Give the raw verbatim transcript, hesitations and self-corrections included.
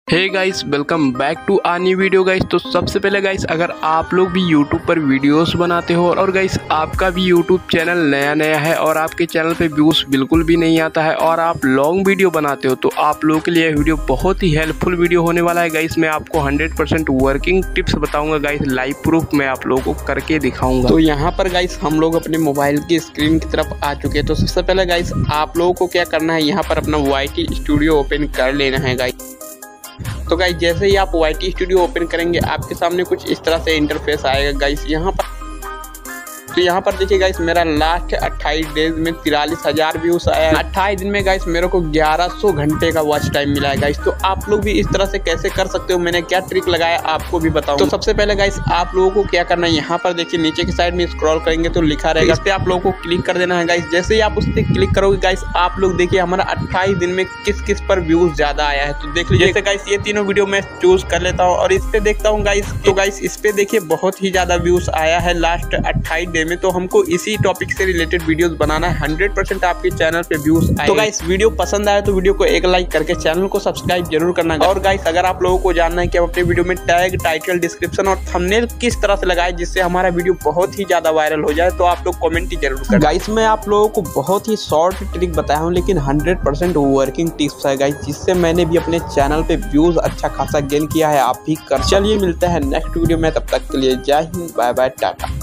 Hey guys, welcome back to a new video guys. तो सबसे पहले गाइस, अगर आप लोग भी यूट्यूब पर वीडियोस बनाते हो और गाइस आपका भी यूट्यूब चैनल नया नया है और आपके चैनल पे व्यूज बिल्कुल भी नहीं आता है और आप लॉन्ग वीडियो बनाते हो, तो आप लोगों के लिए वीडियो बहुत ही हेल्पफुल वीडियो होने वाला है गाइस। मैं आपको हंड्रेड परसेंट वर्किंग टिप्स बताऊंगा गाइस, लाइव प्रूफ मैं आप लोगों को करके दिखाऊंगा। तो यहाँ पर गाइस हम लोग अपने मोबाइल की स्क्रीन की तरफ आ चुके हैं। तो सबसे पहले गाइस आप लोगों को क्या करना है, यहाँ पर अपना वाई टी स्टूडियो ओपन कर लेना है गाइस। तो गाइस जैसे ही आप वाई टी स्टूडियो ओपन करेंगे आपके सामने कुछ इस तरह से इंटरफेस आएगा गाइस। यहाँ पर तो यहाँ पर देखिए गाइस, मेरा लास्ट अट्ठाईस डेज में तिरालीस हजार व्यूज आया है। अट्ठाईस दिन में गाइस मेरे को ग्यारह सौ घंटे का वॉच टाइम मिला है गाइस। तो आप लोग भी इस तरह से कैसे कर सकते हो, मैंने क्या ट्रिक लगाया आपको भी बताऊं। तो सबसे पहले गाइस आप लोगों को क्या करना है, यहाँ पर देखिए नीचे की साइड में स्क्रॉल करेंगे तो लिखा रहेगा, इस पे आप लोगों को क्लिक कर देना है गाइस। जैसे ही आप उस पर क्लिक करोगे गाइस, आप लोग देखिए हमारा अट्ठाईस दिन में किस किस पर व्यूज ज्यादा आया है। तो देख लीजिए, जैसे गाइस ये तीनों वीडियो मैं चूज कर लेता हूँ और इस पे देखता हूँ गाइस। तो गाइस इस पे देखिए बहुत ही ज्यादा व्यूज आया है लास्ट अट्ठाईस डे में। तो हमको इसी टॉपिक से रिलेटेड वीडियोस बनाना है, हंड्रेड परसेंट आपके चैनल पे व्यूज आए। तो गाइस वीडियो पसंद आए तो वीडियो को एक लाइक करके चैनल को सब्सक्राइब जरूर करना। और गाइस अगर आप लोगों को जानना है कि हम अपने वीडियो में टैग, टाइटल, डिस्क्रिप्शन और थंबनेल किस तरह से लगाए जिससे हमारा वीडियो बहुत ही ज्यादा वायरल हो जाए, तो आप लोग कमेंट ही जरूर करें। गाइस मैं आप लोगों को बहुत ही शॉर्ट ट्रिक बताया हूँ, लेकिन हंड्रेड परसेंट वर्किंग टिप्स है गाइस, जिससे मैंने भी अपने चैनल पे व्यूज अच्छा खासा गेन किया है। आप भी कर। चलिए मिलते हैं नेक्स्ट वीडियो में, तब तक के लिए जय हिंद, बाय बाय, टाटा।